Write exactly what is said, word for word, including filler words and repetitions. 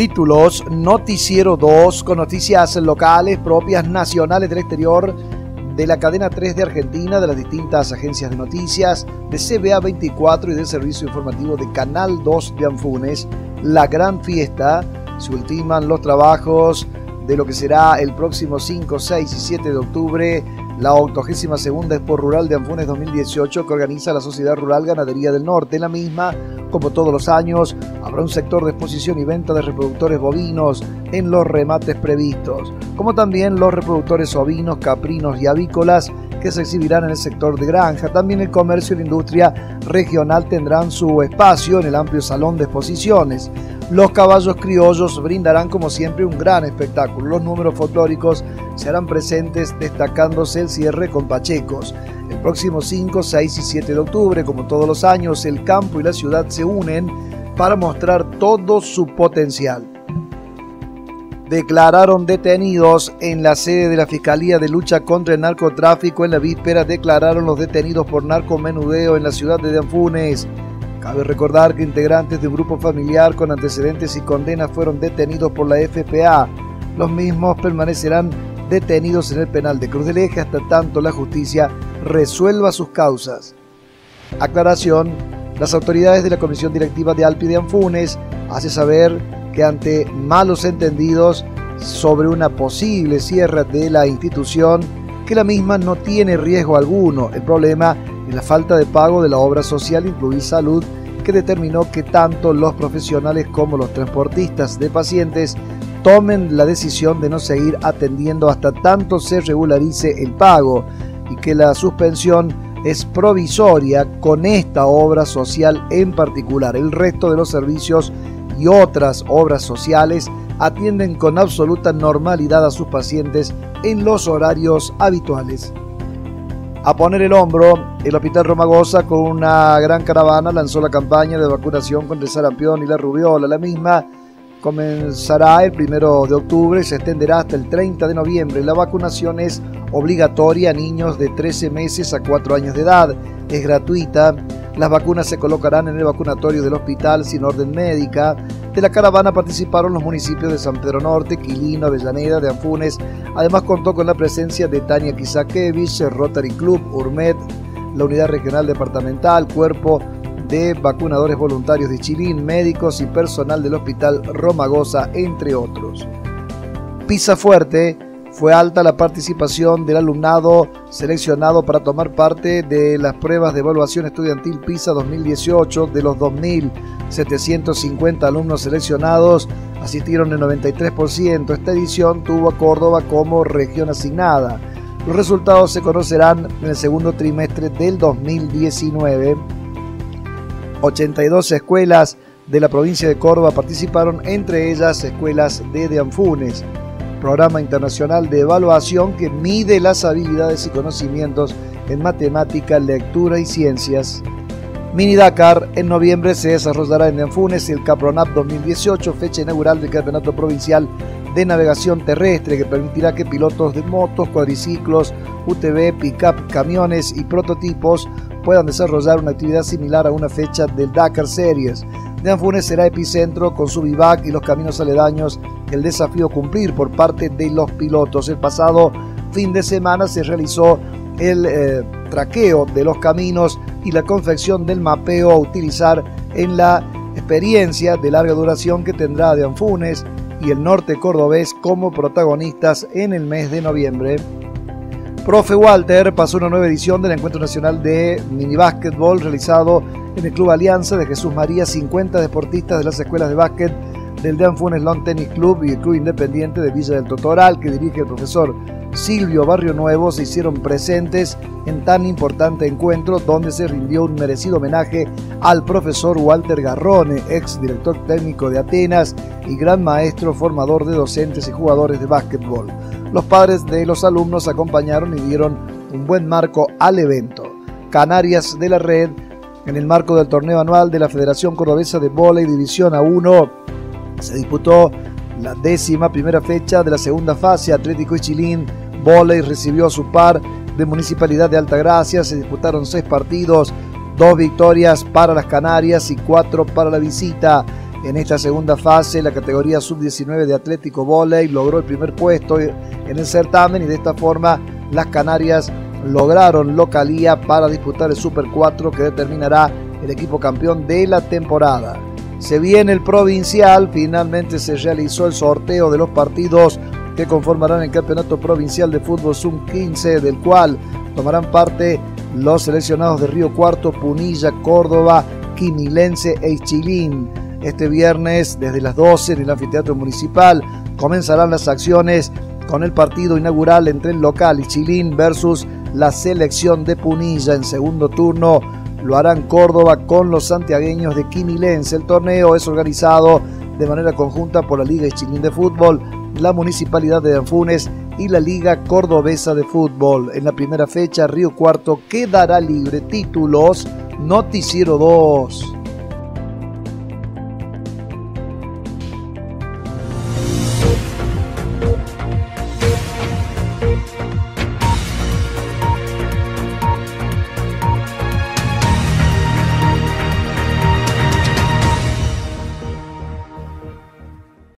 Títulos, Noticiero dos, con noticias locales, propias, nacionales, del exterior, de la cadena tres de Argentina, de las distintas agencias de noticias, de C B A veinticuatro y del servicio informativo de Canal dos de Anfunes. La gran fiesta, se ultiman los trabajos de lo que será el próximo cinco, seis y siete de octubre, la octogésima segunda Expo Rural de Anfunes dos mil dieciocho que organiza la Sociedad Rural Ganadería del Norte. En la misma, como todos los años, habrá un sector de exposición y venta de reproductores bovinos en los remates previstos, como también los reproductores ovinos, caprinos y avícolas que se exhibirán en el sector de granja. También el comercio y la industria regional tendrán su espacio en el amplio salón de exposiciones. Los caballos criollos brindarán como siempre un gran espectáculo. Los números folclóricos se harán presentes, destacándose el cierre con pachecos. El próximo cinco, seis y siete de octubre, como todos los años, el campo y la ciudad se unen para mostrar todo su potencial. Declararon detenidos en la sede de la Fiscalía de Lucha contra el Narcotráfico. En la víspera declararon los detenidos por narcomenudeo en la ciudad de Anfunes. Cabe recordar que integrantes de un grupo familiar con antecedentes y condenas fueron detenidos por la F P A. Los mismos permanecerán detenidos en el penal de Cruz del Eje hasta tanto la justicia resuelva sus causas. Aclaración: las autoridades de la Comisión Directiva de Alpi de Anfunes hace saber que ante malos entendidos sobre una posible cierre de la institución, que la misma no tiene riesgo alguno. El problema es la falta de pago de la obra social Incluir Salud, que determinó que tanto los profesionales como los transportistas de pacientes tomen la decisión de no seguir atendiendo hasta tanto se regularice el pago, y que la suspensión es provisoria con esta obra social en particular. El resto de los servicios y otras obras sociales atienden con absoluta normalidad a sus pacientes en los horarios habituales. A poner el hombro, el Hospital Romagosa, con una gran caravana, lanzó la campaña de vacunación contra el sarampión y la rubiola. La misma comenzará el primero de octubre y se extenderá hasta el treinta de noviembre. La vacunación es obligatoria a niños de trece meses a cuatro años de edad. Es gratuita. Las vacunas se colocarán en el vacunatorio del hospital sin orden médica. De la caravana participaron los municipios de San Pedro Norte, Quilino, Avellaneda, de Anfunes. Además contó con la presencia de Tania Kisakevich, Rotary Club, Urmet, la Unidad Regional Departamental, Cuerpo de Vacunadores Voluntarios de Chilín, médicos y personal del Hospital Romagosa, entre otros. Pisa fuerte. Fue alta la participación del alumnado seleccionado para tomar parte de las pruebas de evaluación estudiantil PISA dos mil dieciocho. De los dos mil setecientos cincuenta alumnos seleccionados, asistieron el noventa y tres por ciento. Esta edición tuvo a Córdoba como región asignada. Los resultados se conocerán en el segundo trimestre del dos mil diecinueve. ochenta y dos escuelas de la provincia de Córdoba participaron, entre ellas escuelas de, de Anfunes. Programa internacional de evaluación que mide las habilidades y conocimientos en matemática, lectura y ciencias. Mini Dakar, en noviembre se desarrollará en Anfunes el Capronap dos mil dieciocho, fecha inaugural del Campeonato Provincial de Navegación Terrestre, que permitirá que pilotos de motos, cuadriciclos, U T V, pick-up, camiones y prototipos puedan desarrollar una actividad similar a una fecha del Dakar Series. De Anfunes será epicentro con su vivac y los caminos aledaños el desafío cumplir por parte de los pilotos. El pasado fin de semana se realizó el eh, traqueo de los caminos y la confección del mapeo a utilizar en la experiencia de larga duración que tendrá de Anfunes y el norte cordobés como protagonistas en el mes de noviembre. Profe Walter pasó una nueva edición del Encuentro Nacional de Minibásquetbol realizado en el Club Alianza de Jesús María. cincuenta deportistas de las escuelas de básquet del de Anfunes Lawn Tennis Club y el Club Independiente de Villa del Totoral, que dirige el profesor Silvio Barrio Nuevo, se hicieron presentes en tan importante encuentro, donde se rindió un merecido homenaje al profesor Walter Garrone, ex director técnico de Atenas y gran maestro formador de docentes y jugadores de básquetbol. Los padres de los alumnos acompañaron y dieron un buen marco al evento. Canarias de la Red, en el marco del torneo anual de la Federación Cordobesa de Vóley División A uno, se disputó la décima primera fecha de la segunda fase. Atlético Ichilín Vóley recibió a su par de Municipalidad de Altagracia. Se disputaron seis partidos, dos victorias para las Canarias y cuatro para la visita. En esta segunda fase, la categoría sub diecinueve de Atlético Voley logró el primer puesto en el certamen y de esta forma las Canarias lograron localía para disputar el Super cuatro que determinará el equipo campeón de la temporada. Se viene el provincial, finalmente se realizó el sorteo de los partidos que conformarán el Campeonato Provincial de Fútbol sub quince, del cual tomarán parte los seleccionados de Río Cuarto, Punilla, Córdoba, Quimilense e Ischilín. Este viernes, desde las doce en el anfiteatro municipal, comenzarán las acciones con el partido inaugural entre el local Ischilín versus la selección de Punilla. En segundo turno lo harán Córdoba con los santiagueños de Quimilense. El torneo es organizado de manera conjunta por la Liga Ischilín de Fútbol, la Municipalidad de Anfunes y la Liga Cordobesa de Fútbol. En la primera fecha, Río Cuarto quedará libre. Títulos, Noticiero dos.